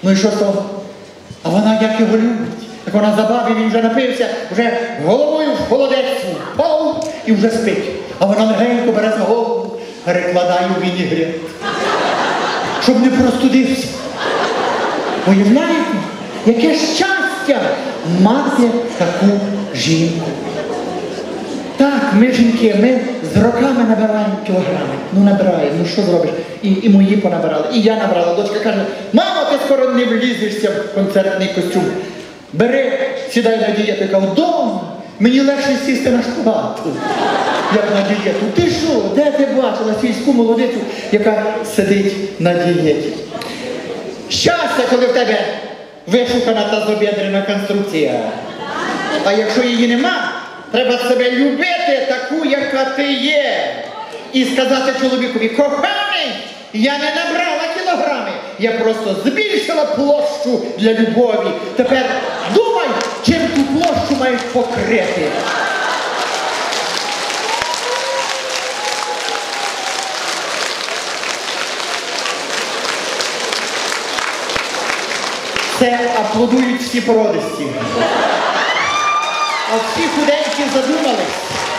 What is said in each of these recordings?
Ну і що з того? А вона як його любить. Так вона забаві, він вже напився, вже головою в холодець впав і вже спить. А вона легенько бере за голову, перекладає у вінігрет, щоб не простудився. Уявляєте, яке щастя мати таку жінку. Так, ми жінки, ми з роками набираємо кілограми. Ну набираємо, ну що зробиш? І мої понабирали, і я набрала. Дочка каже, мамо, ти скоро не влізешся в концертний костюм. Бери, сідай на дієту. Я кажу, вдома, мені легше сісти на шпагат, як на дієту. Ти що, де ти бачила сільську молодицю, яка сидить на дієті? Щастя, коли в тебе вишукана тазобедрена конструкція. А якщо її нема, треба себе любити таку, яка ти є. І сказати чоловікові, коханий, я не набрала кілограми, я просто збільшила площу для любові. Тепер думай, чим ту площу маєш покрити. Це аплодують всі породисті. А всі худенькі задумались.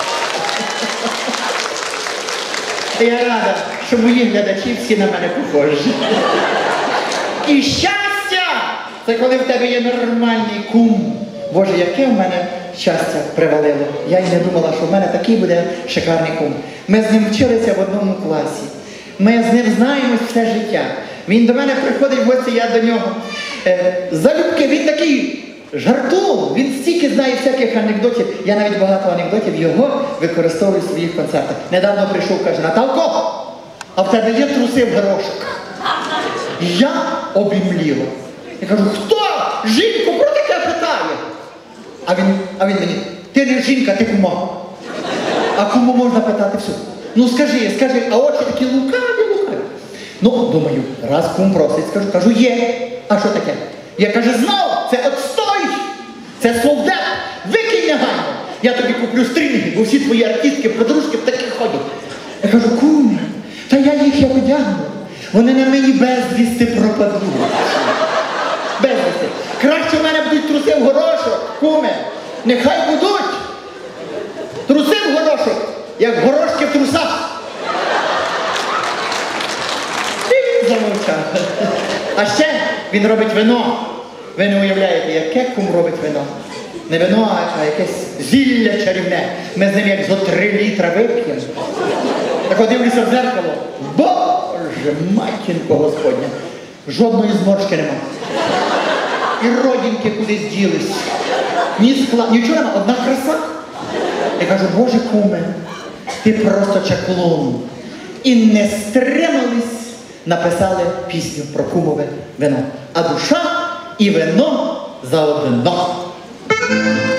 Я рада, що мої глядачі всі на мене похожі. І щастя! Це коли в тебе є нормальний кум. Боже, яке в мене щастя привалило. Я й не думала, що в мене такий буде шикарний кум. Ми з ним вчилися в одному класі. Ми з ним знаємось все життя. Він до мене приходить в гості, я до нього. Залюбки, він такий жартун, він стільки знає всяких анекдотів. Я навіть багато анекдотів його використовую в своїх концертах. Недавно прийшов, каже, Наталко, а в тебе є труси в горошок? Я обімліла. Я кажу, хто? Жінку про таке питає? А він мені, ти не жінка, ти кума. А кому можна питати все? Ну скажи, а очі такі лукаві. Ну, думаю, раз кум просить, кажу, є. А що таке? Я кажу, знов, це отстой, це совдеп, викинь негайно. Я тобі куплю стрінги, бо всі твої артистки, подружки такі ходять. Я кажу, куме, та я їх як одягну. Вони на мені безвісти пропадуть. Безвісти. Краще в мене будуть труси в горошок, куме. Нехай будуть. Труси в горошок, як горошки в трусах. І замовчав. А ще він робить вино. Ви не уявляєте, яке кум робить вино. Не вино, а якесь зілля чарівне. Ми з ним як зо 3 літра вип'ємо. Так от дивлюся в дзеркало. Боже, матінко Господня. Жодної зморшки нема. І родинки кудись ділись. Ні скла, нічого нема, одна краса. Я кажу, Боже куме, ти просто чаклун. І не стримались, написали пісню про кумове вино. А душа і вино заодно.